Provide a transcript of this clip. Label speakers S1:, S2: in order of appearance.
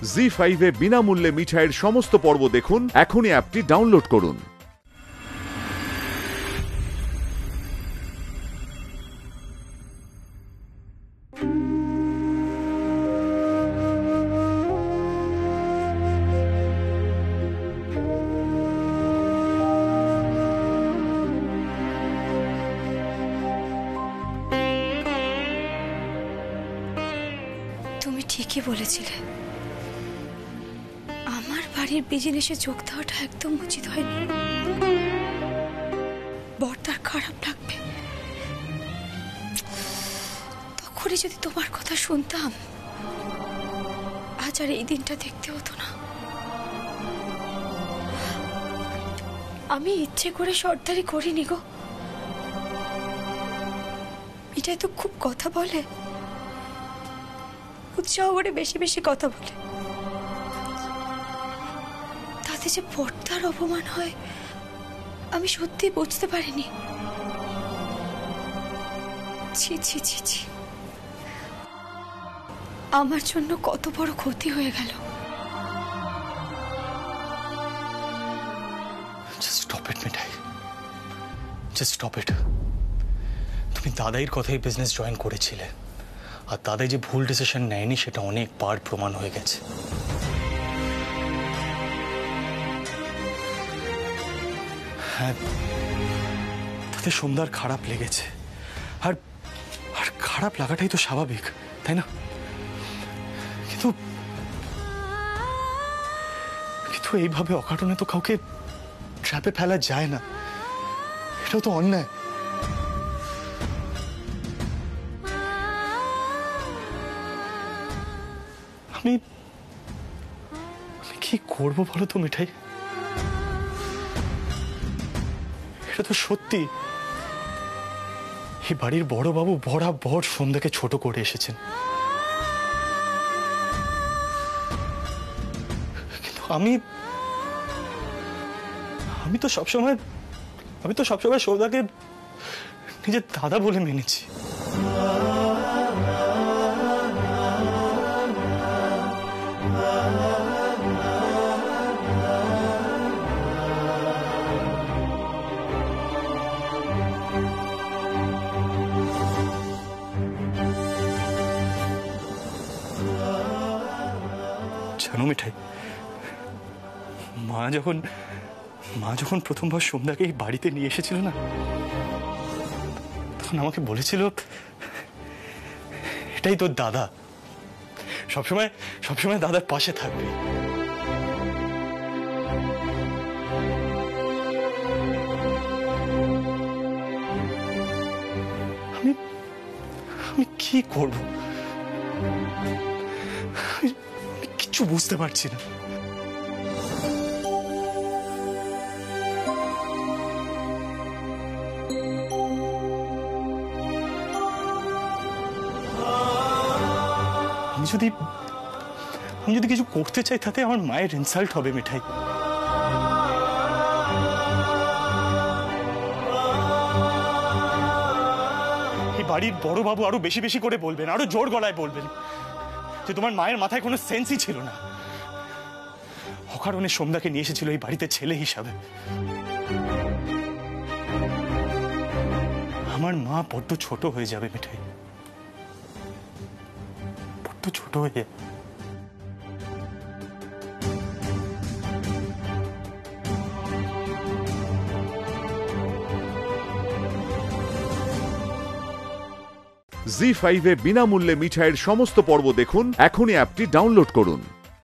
S1: জি5 এ বিনামূল্যে মিঠাইয়ের সমস্ত পর্ব দেখুন। এখনই অ্যাপটি ডাউনলোড করুন।
S2: তুমি ঠিকই বলেছিলে, আমার বাড়ির বিজনেসে যোগ দেওয়াটা একদম উচিত হয়নি। বড়দার খারাপ লাগবে। তখনই যদি তোমার কথা শুনতাম, আজ আর এই দিনটা দেখতে হতো না। আমি ইচ্ছে করে সর্দারি করিনি গো। এটাই তো খুব কথা বলে, উৎসাহ করে বেশি বেশি কথা বলে, তাতে যে বড়দার অপমান হয় আমি সত্যি বুঝতে পারিনি। ছি ছি ছি ছি, আমার জন্য কত বড় ক্ষতি হয়ে গেল।
S3: Just stop it, Mithai. Just stop it। তুমি দাদাইয়ের কথাই বিজনেস জয়েন করেছিলে, আর দাদাই যে ভুল ডিসিশন নেয়নি সেটা অনেকবার প্রমাণ হয়ে গেছে। হ্যাঁ, তাতে সন্ধ্যার খারাপ লেগেছে, আর আর খারাপ লাগাটাই তো স্বাভাবিক, তাই না? কিন্তু কিন্তু এইভাবে অকারণে তো কাউকে ট্র্যাপে ফেলা যায় না, এটাও তো অন্যায়। আমি কি করবো বলো তো মিঠাই? এটা তো সত্যি, এই বাড়ির বড় বাবু বরাবর সন্ধ্যাকে ছোট করে এসেছেন, কিন্তু আমি তো সবসময় সৌদাকে নিজের দাদা বলে মেনেছি। জানো মিঠাই, মা যখন প্রথমবার সন্ধ্যাকে এই বাড়িতে নিয়ে এসেছিল না, তখন আমাকে বলেছিল এটাই তোর দাদা, সবসময় দাদার পাশে থাকবে। আমি কি করব? কিছু বুঝতে পারছি না। আমি যদি কিছু করতে চাই তাতে আমার মায়ের ইনসাল্ট হবে মিঠাই। এই বাড়ির বড় বাবু আরো বেশি বেশি করে বলবেন, আরো জোর গলায় বলবেন যে তোমার মায়ের মাথায় কোনো সেন্সই ছিল না, অকারণে সন্ধ্যাকে নিয়ে এসেছিল এই বাড়িতে ছেলে হিসাবে। আমার মা বড্ড ছোট হয়ে যাবে মিঠাই, বড্ড ছোট হয়ে যাবে।
S1: জি5 এ বিনামূল্যে মিঠাইয়ের সমস্ত পর্ব দেখুন। এখনই অ্যাপটি ডাউনলোড করুন।